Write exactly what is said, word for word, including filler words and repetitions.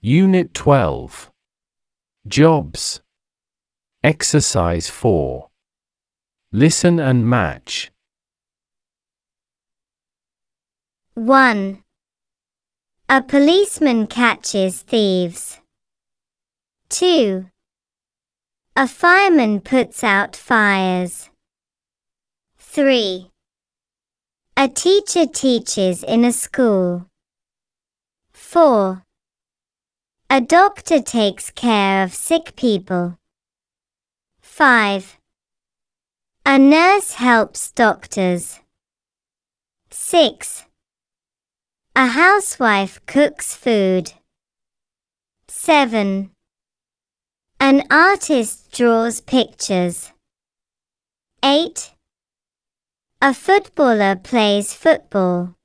Unit twelve. Jobs. Exercise four. Listen and match. one. A policeman catches thieves. two. A fireman puts out fires. three. A teacher teaches in a school. four. A doctor takes care of sick people. five. A nurse helps doctors. six. A housewife cooks food. seven. An artist draws pictures. eight. A footballer plays football.